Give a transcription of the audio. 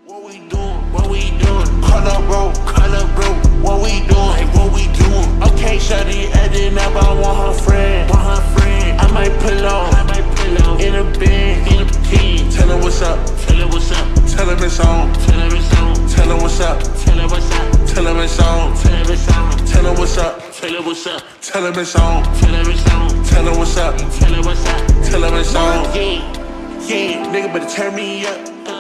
What we doing? What we doing? Call up, bro. What we doing? Hey, what we doing? Okay, shawty acting up. I want her friend. I might pull up. In a Benz. Tell her what's up. Tell her it's on. Tell her what's up. Tell her it's on. Tell her what's up. Tell her it's on. Tell her what's up. Tell her it's on. Yeah, nigga better turn me up.